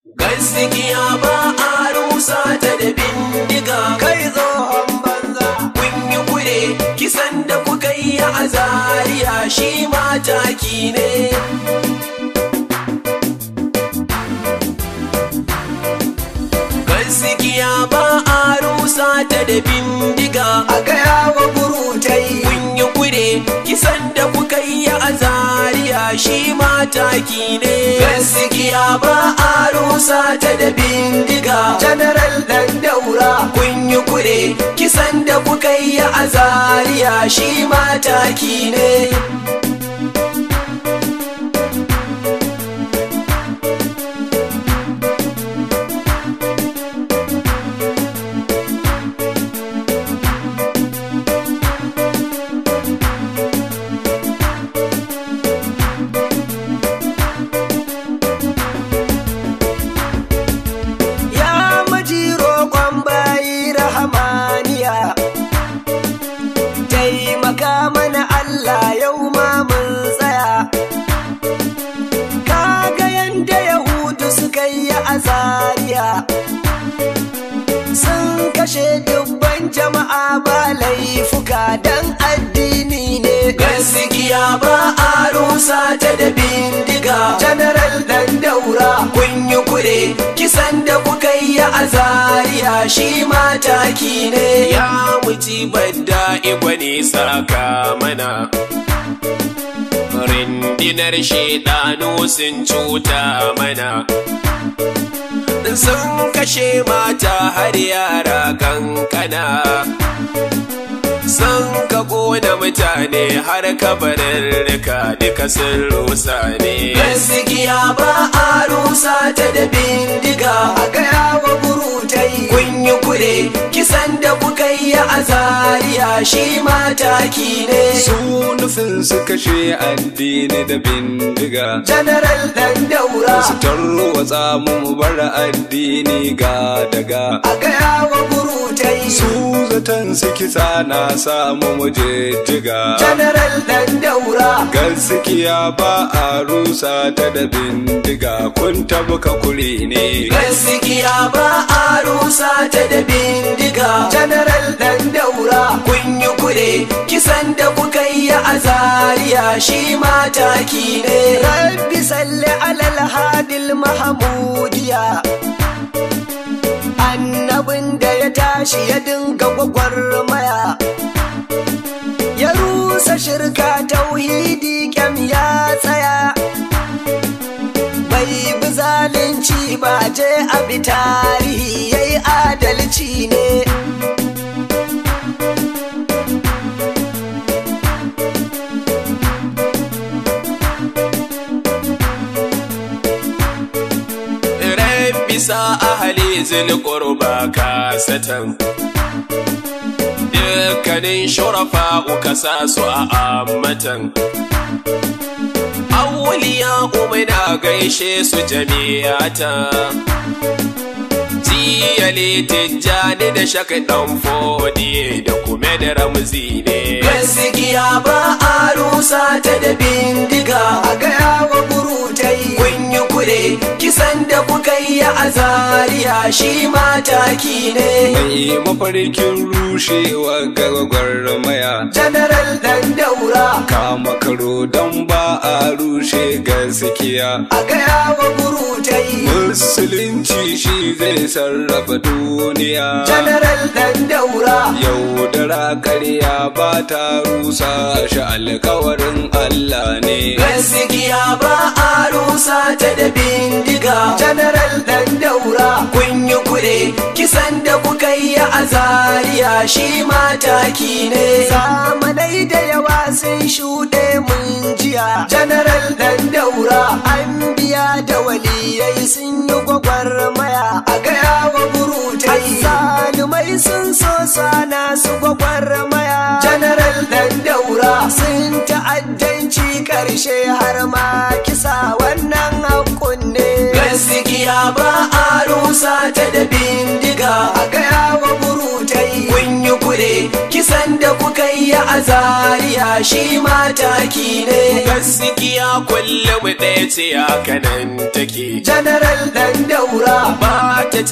Gaskiya ba a rusa ta da bindiga. Kai tsohon banza. Kun yi kure kisan da kuka yi a Zaria shi mataki ne. Gaskiya ba a rusa ta da bindiga. A gaya wa burutai. Kun yi kure kisan da kuka yi a Zaria shi mataki ne. Gaskiya ba a rusa ta da bindiga. General Dandaura. Kun yi kure kisan da kuka yi a Zaria shi mataki ne. Sun kashe dubban jama'a ba laifuka dan addini ne. Gaskiya ba a rusa ta da bindiga. General Dandaura. Kun yi kure kisan da kuka yi a Zaria shi mataki ne. Ya muci badda igwani saka mana. Rindinar shedanu sun cuta mana. Sun kashe mata har yara kankana. Sun ka gona mutane har kabarurruka duka sun rusa ne. Gaskiya ba a rusa ta da bindiga. A gaya wa burutai. Kun yi kure kisan da kuka yi a Zaria shi mataki ne. Su nufin su kashe addini da bindiga. General Dandaura. Su tarwatsa mu bar addini ga daga. A gaya wa burutai. Su zaton su kisa na samu mujejjiga. General Dandaura. Gaskiya ba a rusa ta da bindiga. Kun tabuka kuri ne. Gaskiya ba a rusa ta da bindiga. General Dandaura. Kun yi kure kisan da kuka yi a Zaria shi mataki ne. Rabbi salli alal hadil Mahamudiya. Annabin da ya tashi ya dinga gwagwarmaya. Ya rusa shirka tauhidi kyam ya tsaya. Bai bi zalunci ba je a bi tarihi yayi adalci ne. Bisa ahali zulqurba kasatan. Dukkanin shurafa uka sa su a ammatan. Awliya umina gaishe su jami'ata. Jiyali tijjani da shakaɗan fodi da kuma da ramzi ne. Gaskiya ba a rusa ta da bindiga. A gaya wa burutai. Kun yi kure kisan da kuka yi a Zaria shi mataki ne. Mai mafarkin rushewa gwagwarmaya. General Dandaura. Kama karo don ba a rushe gaskiya. A gaya wa burutai. Musulunci shi zai sarrafa duniya. General Dandaura. Yaudara ƙarya ba ta rusa shi, alkawarin Allah ne. Gaskiya ba a rusa ta da bindiga. General Dandaura. Kun yi kure kisan da kuka yi a Zaria shi mataki ne. Zamanai da yawa sun shuɗe mun jiya. General Dandaura. An biya da waliyai sun yi gwagwarmaya. A gaya wa burutai. Azzalumai sun so sana su gwagwarmaya. General Dandaura. Sun ta'addanci ƙarshe har ma kisa wannan haƙƙun ne. Gaskiya ba a rusa ta da bindiga. A gaya wa burutai. Kun yi kure kisan da kuka yi a Zaria shi mataki ne. Gaskiya kullum ɗaya ce haka nan take. General Dandaura.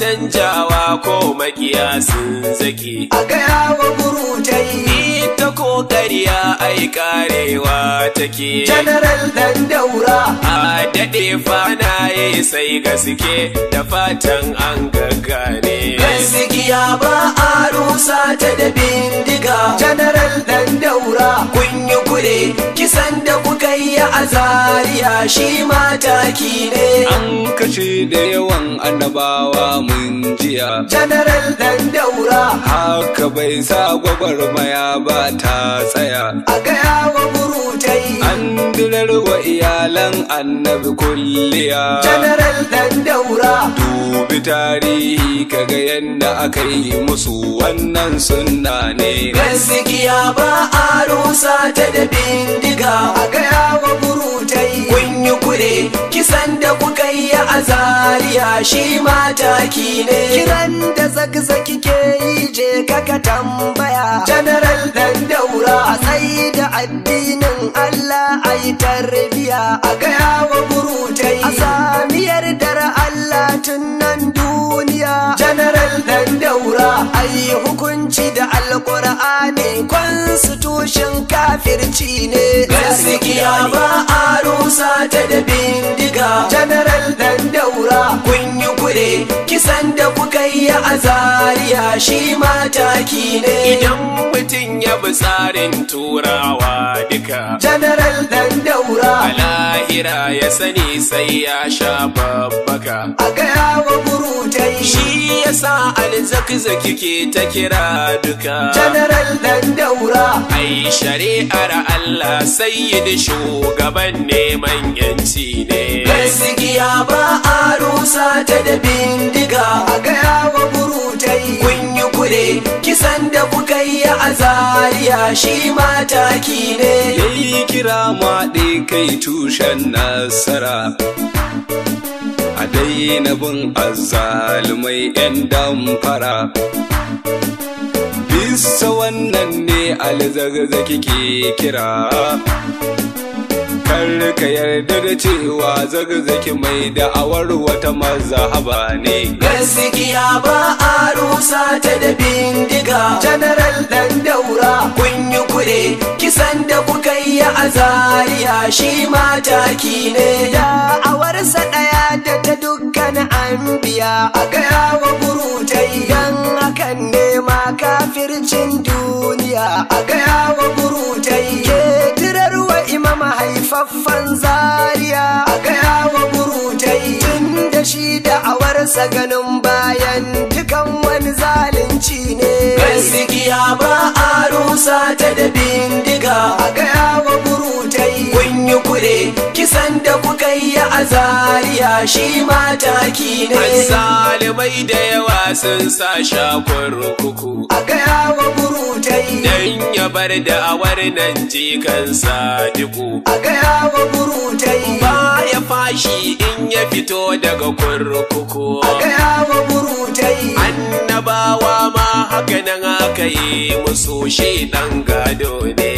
canjawa ko makiya sun zaki. a gaya wa burutai Ita ko ƙarya ai karewa take. General dan daura A daɗe fanaye sai gaske da fatan an gaggane. Gaskiya ba a rusa ta da bindiga. General dan daura Kun yi kure kisan da kuka yi a Zaria shi mataki ne. An kashe da yawan annabawa mun jiya. General dan daura Haka bai sa gwagwarmaya ba ta tsaya. a gaya wa burutai An dirar wa iyalan annabi kulliya. General dan daura Dubi tarihi kaga yadda aka yi musu wannan sunna ne. Gaskiya ba a rusa ta da bindiga. a gaya wa burutai Kun yi kure kisan da kuka yi a Zaria shi mataki ne. kiran da zagzaki ke yi je kaka tambaya General dan daura a tsayi da addinin Allah a yi tarbiya a gaya wa burutai a sami yardar Allah tun nan duniya General dan daura a yi hukunci da alkur'ani constitution kafirci ne Gaskiya ba a rusa ta da bindiga. General dan daura Kun yi kure kisan da kuka yi a Zaria shi mataki ne. Idan mutum ya bi tsarin turawa duka, General dan daura a lahira ya sani sai ya sha babbaka. a gaya wa burutai Shi yasa alzakzaki ke ta kira duka. General dan daura Ai shari'ar Allah sayyid shugaban neman yanci ne. Gaskiya ba a rusa ta da bindiga. a gaya wa burutai Kun yi kure kisan da kuka yi a Zaria shi mataki ne. Yayi kira maɗe kai tushen nasara. A daina bin azzalumai 'yan damfara. Bisa wannan ne alzagzaki ke kira. Kar ka yarda da cewa zagzaki mai da'awar wata mazhaba ne. Gaskiya ba a rusa ta da bindiga. General dan daura Kun yi kure kisan da kuka yi a Zaria shi mataki ne. da'awarsa ɗaya da ta dukkan anbiya a gaya wa burutai dan hakan nema kafircin duniya a gaya wa burutai ke tirarwa imam haifaffan Zaria a gaya wa burutai tun da shi da'awarsa ganin bayan dukan wani zalunci ne Gaskiya ba a rusa ta da bindiga. a gaya wa burutai Kun yi kure kisan da kuka yi a Zaria shi mataki ne. Zalimai da yawa sun sa shakon rukuku. a gaya wa burutai Dan ya bar da'awar nan jikansa duku. a gaya wa burutai Ba ya fashi in ya fito daga kurkuku. a gaya wa burutai Annabawa ma haka nan aka yi musu shi ɗan gado ne.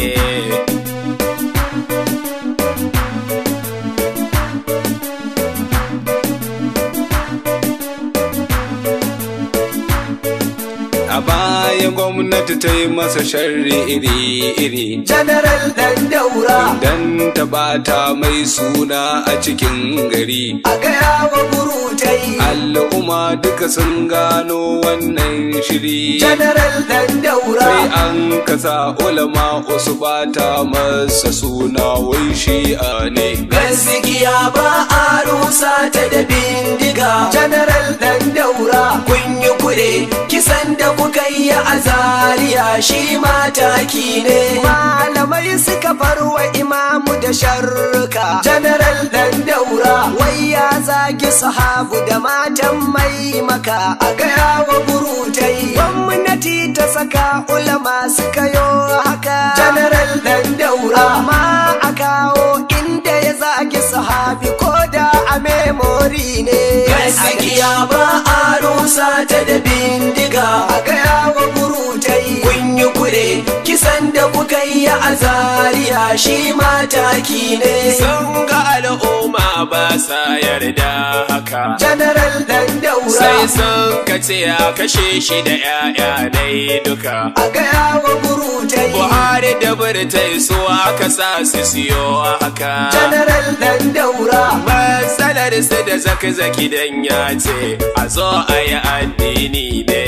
A baya gwamnati ta yi masa sharri iri-iri. General dan daura Dan ta bata mai suna a cikin gari. a gaya wa burutai Al'umma duka sun gano wannan shiri. General dan daura Sai an kasa ulama su bata masa suna wai shi'a ne. Gaskiya ba a rusa ta da bindiga. General dan daura Kun yi kure kisan da kuka yi a Zaria shi mataki ne. malamai suka farwa imamu da sharruka General dan daura wai ya zagi sahabu da matan mai maka a gaya wa burutai gwamnati ta saka ulama suka yo haka General dan daura amma a kawo inda ya zagi sahabi ko da a memori ne Gaskiya ba a rusa ta da bindiga. a gaya wa burutai Kun yi kure kisan da kuka yi a Zaria shi mataki ne. Sun ga al'umma ba sa yarda haka. General dan daura sai sun kace a kashe shi da ƴaƴa dai duka. A gaya wa burutai Buhari da Burtai su aka sa su siyo haka. General Dan Daura Matsalar su da zaki dan ya ce a zo a yi addini ne.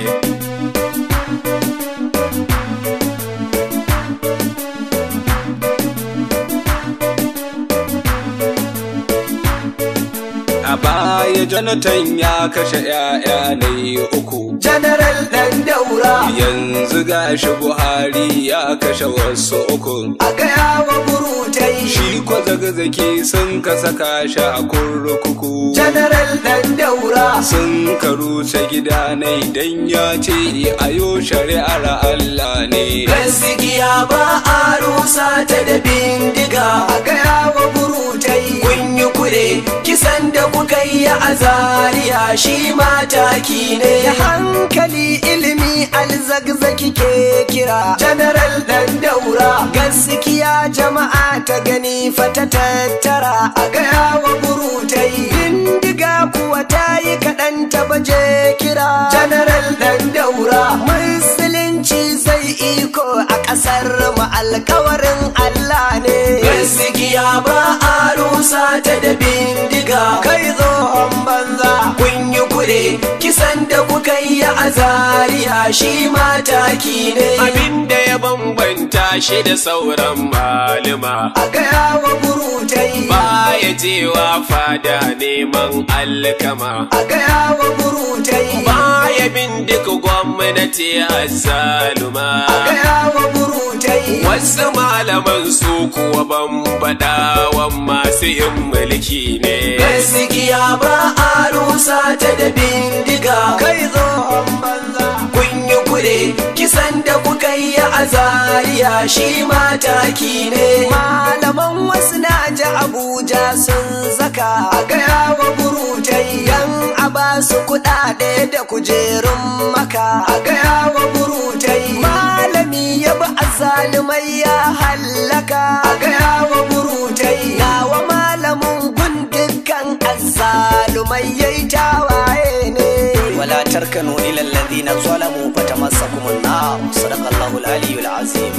A baya Jonathan ya kashe ‘ya'ya ne uku. General Dan Daura Yanzu gashi Buhari ya kashe wasu uku. a gaya wa burutai Shi kwa zagazaki sun ka saka shi a kurkuku. General Dan Daura Sun ka rusa gida ne dan ya ce ayo shari'ar Allah ne. Gaskiya ba a rusa ta da bindiga. a gaya wa burutai Kun yi kure kisan da kuka yi a Zaria shi mataki ne. da hankali ilimi alzagzaki ke kira General Dan Daura gaskiya jama'a ta gani fata tattara a gaya wa burutai bindiga kuwa ta yi kaɗan ta baje kira General Dan Daura musulunci zai iko a ƙasar mu alkawarin Allah ne Gaskiya ba a rusa ta da bindiga. kai tsohon banza Kun yi kure kisan da kuka yi a Zaria shi mataki ne. Abinda ya bambanta shi da sauran malama. a gaya wa burutai Baya jewa fada neman alkama. a gaya wa burutai Baya bin duk gwamnati azzaluma. a gaya wa burutai Wasu malaman su kuwa bambaɗawan masu yin mulki ne. Gaskiya ba a rusa ta da bindiga. kai tsohon banza Kun yi kure kisan da kuka yi a Zaria shi mataki ne. malaman wasu na ji Abuja sun zaka a gaya wa burutai dan a ba su kuɗaɗe da kujerun maka a gaya wa burutai malami ya bi azzalumai ya hallaka a gaya wa burutai nawa malamin gun dukkan azzalumai yayi tawaye ne ولا تركنوا إلى الذين ظلموا فتمسكم النار صدق الله العلي العظيم.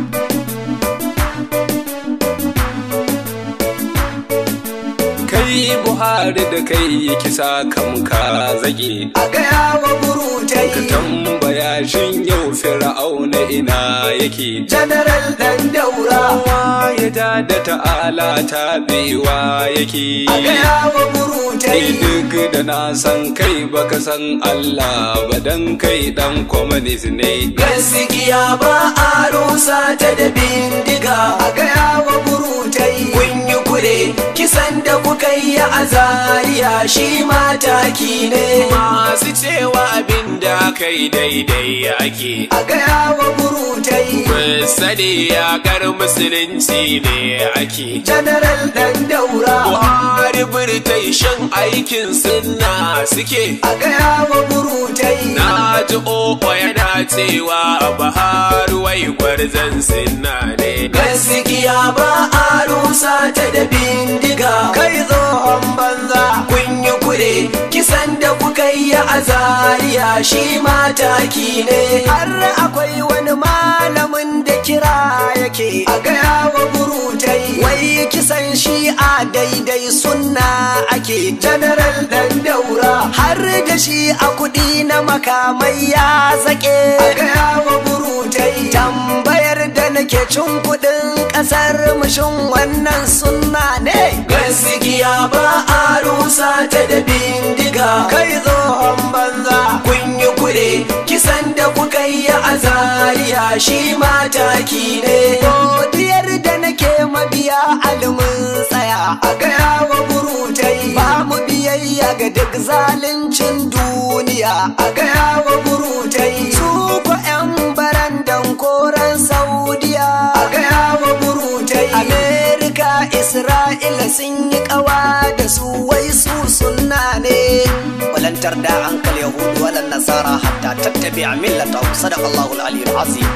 Kai Buhari da kai kisa kam ka zage. a gaya wa burutai Ka tambaya shin yau Fir'auna ina yake. General Dan Daura Kowa ya da ta'ala taɓewa yake. a gaya wa burutai Duk da na san kai baka san Allah ba dan kai dan communist ne. Gaskiya ba a rusa ta da bindiga. a gaya wa burutai Kun yi kure kisan da kuka yi a Zaria shi mataki ne. Masu cewa abin da kai daidai ake. a gaya wa burutai Sani yakar musulunci ne ake. General Dan Daura Buhari Burtai shan aikin sunna suke. a gaya wa burutai Na ji o'o yana cewa Buhari wai gwarzon sunna ne. Gaskiya ba a rusa ta da bindiga. kai tsohon banza Kun yi kure kisan da kuka yi a Zaria shi mataki ne. har akwai wani malamin da kira yake a gaya wa burutai wai kisan shi a daidai sunna ake General Dan Daura har da shi a kuɗi na makamai ya zake a gaya wa burutai tambayar da nake cin kuɗin ƙasar mushin wannan sunna ne Gaskiya ba a rusa ta da bindiga. kai tsohon banza Kun yi kure kisan da kuka yi a Zaria shi mataki ne. godiyar da nake mabiya alimin tsaya a gaya wa burutai ba mu biyayya ga duk zaluncin duniya a gaya wa burutai su ko 'yan barandan koren saudiya a gaya wa burutai amerika isra'ila sun yi kawa da su wai su sunna ne ولن تردى عنك اليهود ولا النصارى حتى تتبع ملتهم صدق الله العلي العظيم.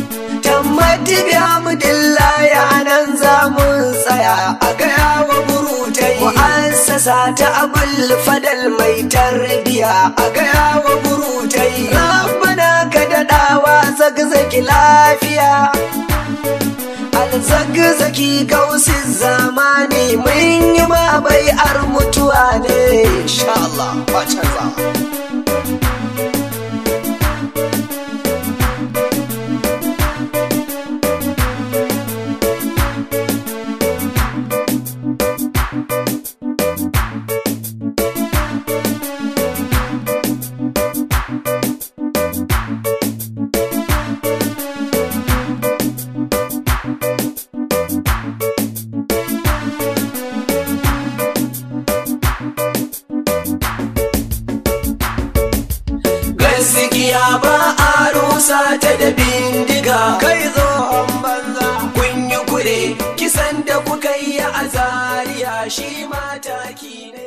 tammati bi hamdillahi anan za mu tsaya a gaya wa buru sa ta abul fadal mai tarbiya a gaya wa burutai rabbana ka daɗawa zagzaki lafiya alzagzaki gausin zamani mun yi ma bai'ar mutuwa ne insha Allah ba canza. gaskiya ba a rusa ta da bindiga kai zo banza kun yi kure kisan da kuka yi a Zaria shi mataki ne